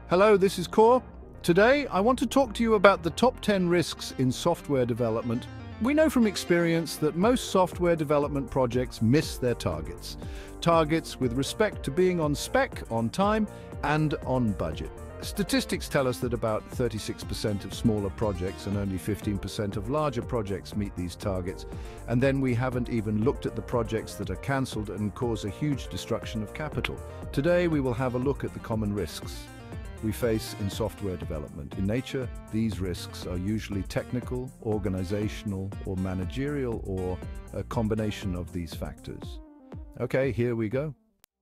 Hello, this is Core. Today, I want to talk to you about the top 10 risks in software development. We know from experience that most software development projects miss their targets. Targets with respect to being on spec, on time, and on budget. Statistics tell us that about 36% of smaller projects and only 15% of larger projects meet these targets. And then we haven't even looked at the projects that are cancelled and cause a huge destruction of capital. Today, we will have a look at the common risks we face in software development. In nature, these risks are usually technical, organizational, or managerial, or a combination of these factors. Okay, here we go.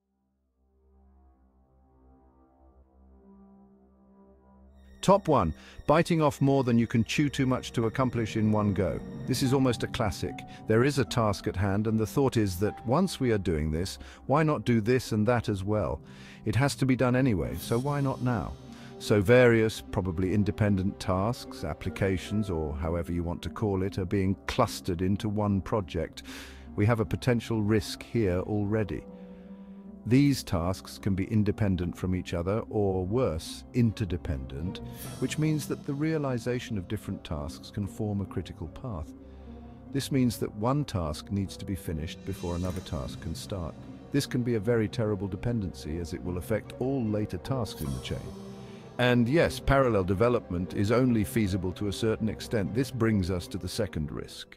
Top 1. Biting off more than you can chew too much to accomplish in one go. This is almost a classic. There is a task at hand, and the thought is that once we are doing this, why not do this and that as well? It has to be done anyway, so why not now? So various, probably independent tasks, applications, or however you want to call it, are being clustered into one project. We have a potential risk here already. These tasks can be independent from each other, or worse, interdependent, which means that the realization of different tasks can form a critical path. This means that one task needs to be finished before another task can start. This can be a very terrible dependency, as it will affect all later tasks in the chain. And yes, parallel development is only feasible to a certain extent. This brings us to the second risk.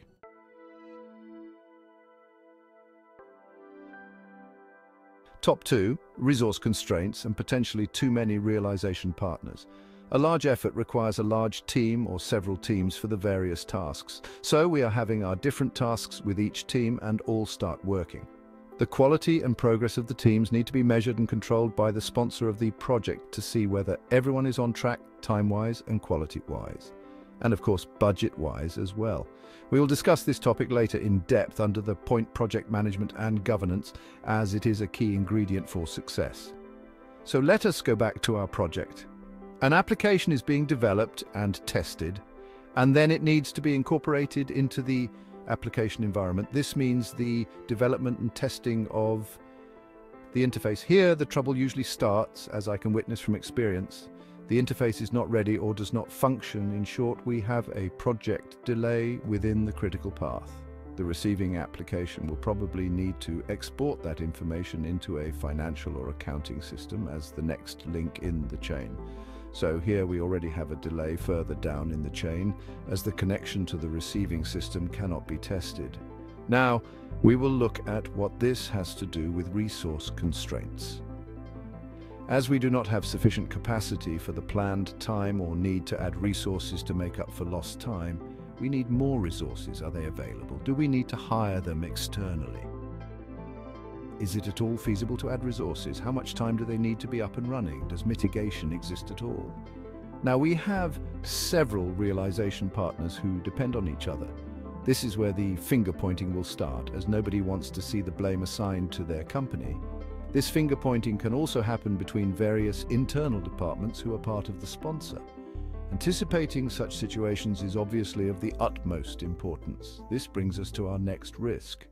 Top 2, resource constraints and potentially too many realization partners. A large effort requires a large team or several teams for the various tasks. So we are having our different tasks with each team and all start working. The quality and progress of the teams need to be measured and controlled by the sponsor of the project to see whether everyone is on track time-wise and quality-wise. And of course, budget-wise as well. We will discuss this topic later in depth under the point project management and governance, as it is a key ingredient for success. So let us go back to our project. An application is being developed and tested, and then it needs to be incorporated into the application environment. This means the development and testing of the interface. Here, the trouble usually starts, as I can witness from experience. The interface is not ready or does not function. In short, we have a project delay within the critical path. The receiving application will probably need to export that information into a financial or accounting system as the next link in the chain. So here we already have a delay further down in the chain, as the connection to the receiving system cannot be tested. Now, we will look at what this has to do with resource constraints. As we do not have sufficient capacity for the planned time or need to add resources to make up for lost time, we need more resources. Are they available? Do we need to hire them externally? Is it at all feasible to add resources? How much time do they need to be up and running? Does mitigation exist at all? Now, we have several realization partners who depend on each other. This is where the finger pointing will start, as nobody wants to see the blame assigned to their company. This finger pointing can also happen between various internal departments who are part of the sponsor. Anticipating such situations is obviously of the utmost importance. This brings us to our next risk.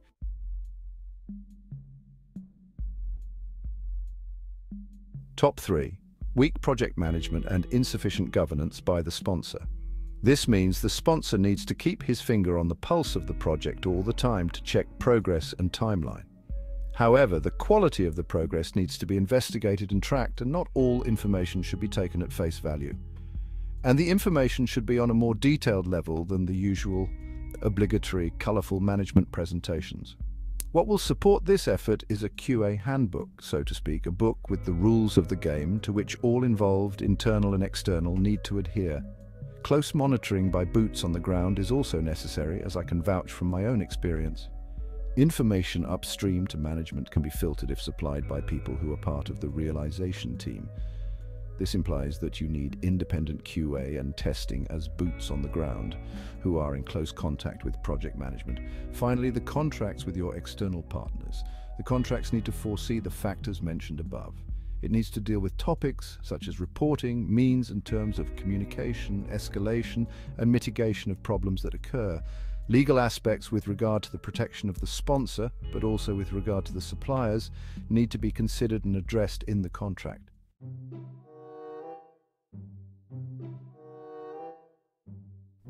Top 3. Weak project management and insufficient governance by the sponsor. This means the sponsor needs to keep his finger on the pulse of the project all the time to check progress and timeline. However, the quality of the progress needs to be investigated and tracked, and not all information should be taken at face value. And the information should be on a more detailed level than the usual obligatory, colorful management presentations. What will support this effort is a QA handbook, so to speak, a book with the rules of the game to which all involved, internal and external, need to adhere. Close monitoring by boots on the ground is also necessary, as I can vouch from my own experience. Information upstream to management can be filtered if supplied by people who are part of the realization team. This implies that you need independent QA and testing as boots on the ground, who are in close contact with project management. Finally, the contracts with your external partners. The contracts need to foresee the factors mentioned above. It needs to deal with topics such as reporting, means and terms of communication, escalation, and mitigation of problems that occur. Legal aspects with regard to the protection of the sponsor, but also with regard to the suppliers, need to be considered and addressed in the contract.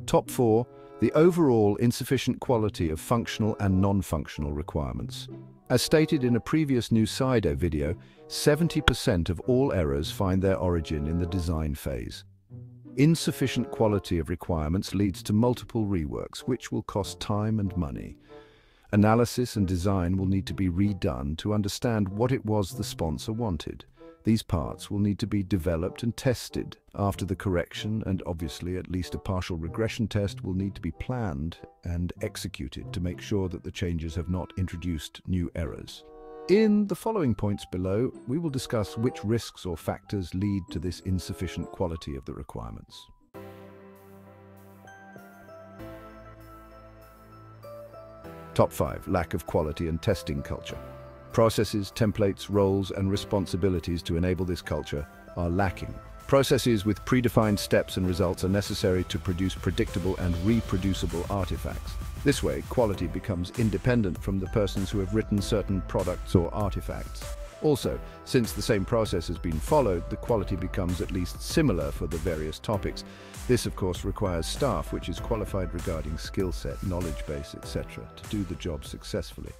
Top 4. The overall insufficient quality of functional and non-functional requirements. As stated in a previous NUCIDA video, 70% of all errors find their origin in the design phase. Insufficient quality of requirements leads to multiple reworks, which will cost time and money. Analysis and design will need to be redone to understand what it was the sponsor wanted. These parts will need to be developed and tested. After the correction, and obviously at least a partial regression test will need to be planned and executed to make sure that the changes have not introduced new errors. In the following points below, we will discuss which risks or factors lead to this insufficient quality of the requirements. Top 5. Lack of quality and testing culture. Processes, templates, roles, and responsibilities to enable this culture are lacking. Processes with predefined steps and results are necessary to produce predictable and reproducible artifacts. This way, quality becomes independent from the persons who have written certain products or artifacts. Also, since the same process has been followed, the quality becomes at least similar for the various topics. This, of course, requires staff which is qualified regarding skill set, knowledge base, etc. to do the job successfully.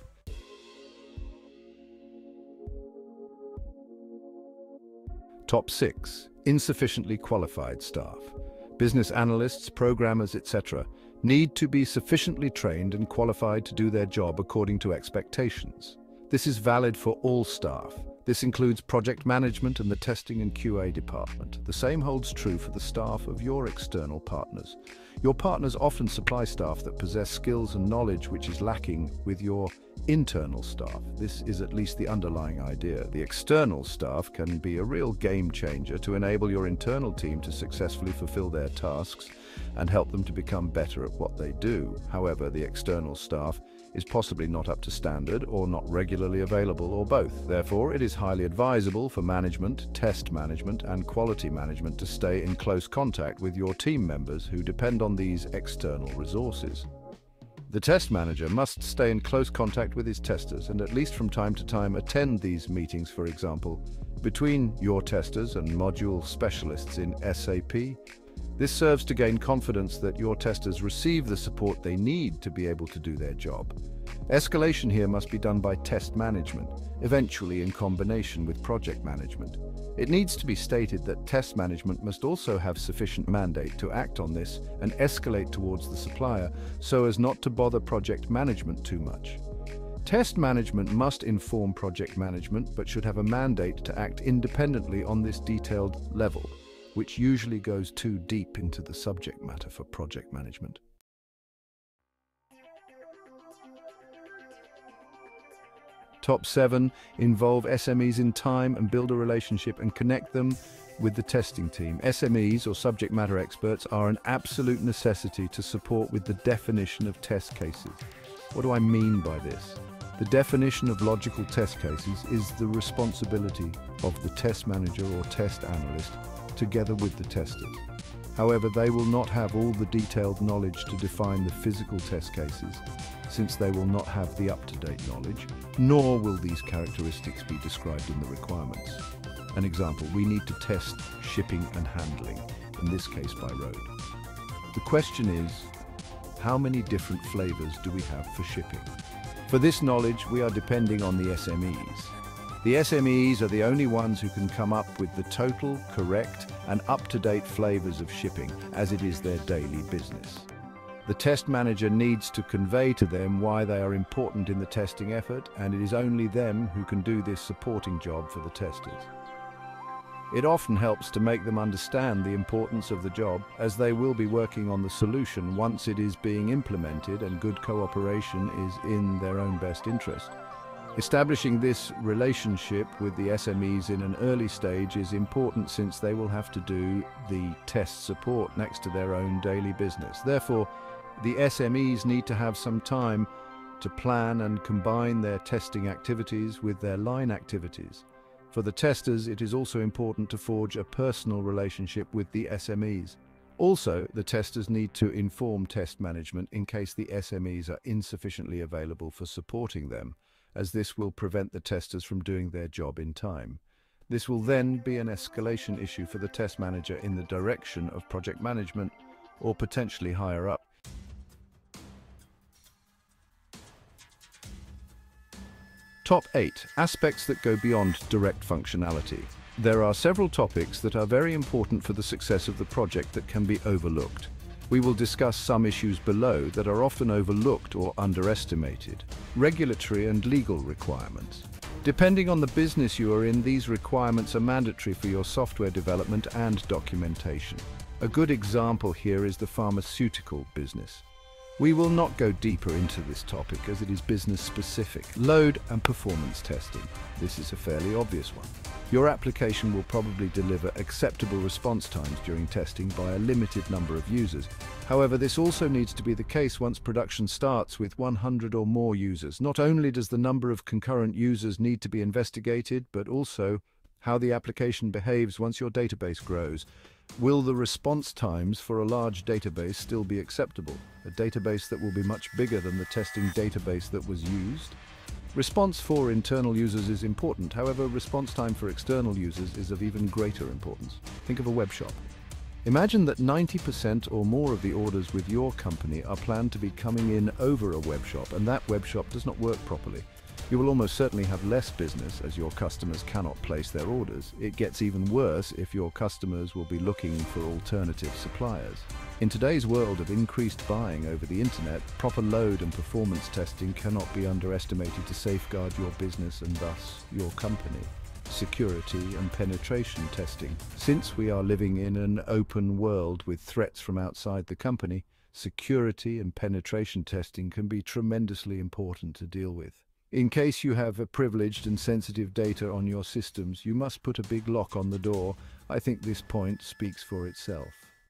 Top 6. Insufficiently qualified staff. Business analysts, programmers, etc. need to be sufficiently trained and qualified to do their job according to expectations. This is valid for all staff. This includes project management and the testing and QA department. The same holds true for the staff of your external partners. Your partners often supply staff that possess skills and knowledge which is lacking with your internal staff. This is at least the underlying idea. The external staff can be a real game changer to enable your internal team to successfully fulfill their tasks and help them to become better at what they do. However, the external staff is possibly not up to standard or not regularly available or both. Therefore, it is highly advisable for management, test management, and quality management to stay in close contact with your team members who depend on these external resources. The test manager must stay in close contact with his testers and at least from time to time attend these meetings, for example, between your testers and module specialists in SAP. This serves to gain confidence that your testers receive the support they need to be able to do their job. Escalation here must be done by test management, eventually in combination with project management. It needs to be stated that test management must also have sufficient mandate to act on this and escalate towards the supplier so as not to bother project management too much. Test management must inform project management but should have a mandate to act independently on this detailed level, which usually goes too deep into the subject matter for project management. Top 7. Involve SMEs in time and build a relationship and connect them with the testing team. SMEs, or subject matter experts, are an absolute necessity to support with the definition of test cases. What do I mean by this? The definition of logical test cases is the responsibility of the test manager or test analyst together with the testers. However, they will not have all the detailed knowledge to define the physical test cases, since they will not have the up-to-date knowledge, nor will these characteristics be described in the requirements. An example, we need to test shipping and handling, in this case by road. The question is, how many different flavors do we have for shipping? For this knowledge, we are depending on the SMEs. The SMEs are the only ones who can come up with the total, correct, and up-to-date flavors of shipping, as it is their daily business. The test manager needs to convey to them why they are important in the testing effort, and it is only them who can do this supporting job for the testers. It often helps to make them understand the importance of the job, as they will be working on the solution once it is being implemented, and good cooperation is in their own best interest. Establishing this relationship with the SMEs in an early stage is important, since they will have to do the test support next to their own daily business. Therefore, the SMEs need to have some time to plan and combine their testing activities with their line activities. For the testers, it is also important to forge a personal relationship with the SMEs. Also, the testers need to inform test management in case the SMEs are insufficiently available for supporting them, as this will prevent the testers from doing their job in time. This will then be an escalation issue for the test manager in the direction of project management, or potentially higher up. Top 8. Aspects that go beyond direct functionality. There are several topics that are very important for the success of the project that can be overlooked. We will discuss some issues below that are often overlooked or underestimated. Regulatory and legal requirements. Depending on the business you are in, these requirements are mandatory for your software development and documentation. A good example here is the pharmaceutical business. We will not go deeper into this topic as it is business specific. Load and performance testing. This is a fairly obvious one. Your application will probably deliver acceptable response times during testing by a limited number of users. However, this also needs to be the case once production starts with 100 or more users. Not only does the number of concurrent users need to be investigated, but also how the application behaves once your database grows. Will the response times for a large database still be acceptable? A database that will be much bigger than the testing database that was used? Response for internal users is important, however, response time for external users is of even greater importance. Think of a web shop. Imagine that 90% or more of the orders with your company are planned to be coming in over a web shop, and that web shop does not work properly. You will almost certainly have less business as your customers cannot place their orders. It gets even worse if your customers will be looking for alternative suppliers. In today's world of increased buying over the internet, proper load and performance testing cannot be underestimated to safeguard your business and thus your company. Security and penetration testing. Since we are living in an open world with threats from outside the company, security and penetration testing can be tremendously important to deal with. In case you have privileged and sensitive data on your systems, you must put a big lock on the door. I think this point speaks for itself.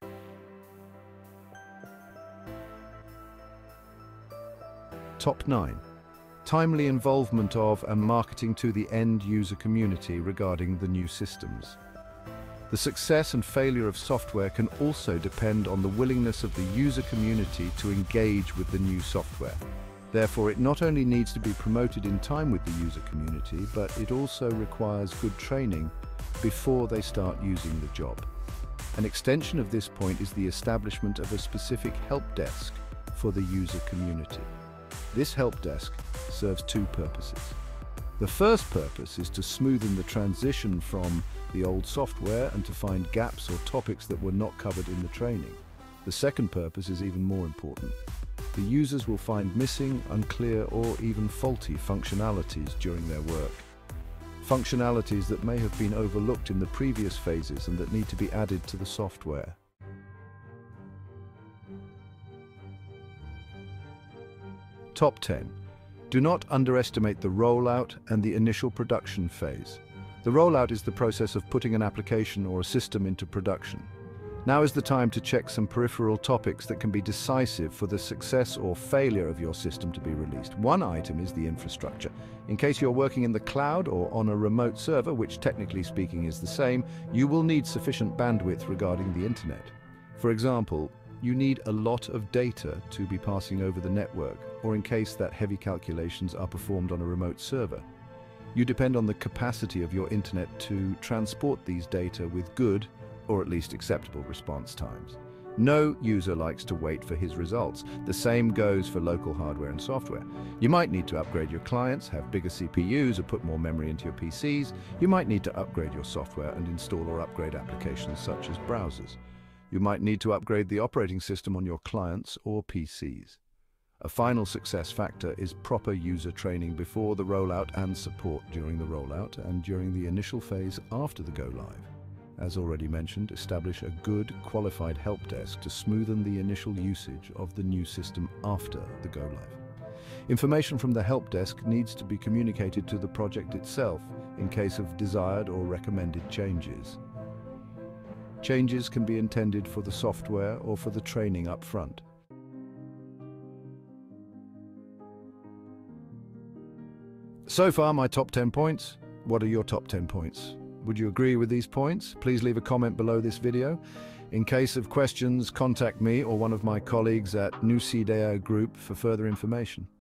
Top 9. Timely involvement of and marketing to the end user community regarding the new systems. The success and failure of software can also depend on the willingness of the user community to engage with the new software. Therefore, it not only needs to be promoted in time with the user community, but it also requires good training before they start using the job. An extension of this point is the establishment of a specific help desk for the user community. This help desk serves two purposes. The first purpose is to smoothen the transition from the old software and to find gaps or topics that were not covered in the training. The second purpose is even more important. The users will find missing, unclear, or even faulty functionalities during their work. Functionalities that may have been overlooked in the previous phases and that need to be added to the software. Top 10. Do not underestimate the rollout and the initial production phase. The rollout is the process of putting an application or a system into production. Now is the time to check some peripheral topics that can be decisive for the success or failure of your system to be released. One item is the infrastructure. In case you're working in the cloud or on a remote server, which technically speaking is the same, you will need sufficient bandwidth regarding the internet. For example, you need a lot of data to be passing over the network, or in case that heavy calculations are performed on a remote server. You depend on the capacity of your internet to transport these data with good, or at least acceptable response times. No user likes to wait for his results. The same goes for local hardware and software. You might need to upgrade your clients, have bigger CPUs, or put more memory into your PCs. You might need to upgrade your software and install or upgrade applications such as browsers. You might need to upgrade the operating system on your clients or PCs. A final success factor is proper user training before the rollout and support during the rollout and during the initial phase after the go-live. As already mentioned, establish a good, qualified help desk to smoothen the initial usage of the new system after the go-live. Information from the help desk needs to be communicated to the project itself in case of desired or recommended changes. Changes can be intended for the software or for the training up front. So far, my top 10 points. What are your top 10 points? Would you agree with these points? Please leave a comment below this video. In case of questions, contact me or one of my colleagues at NUCIDA Group for further information.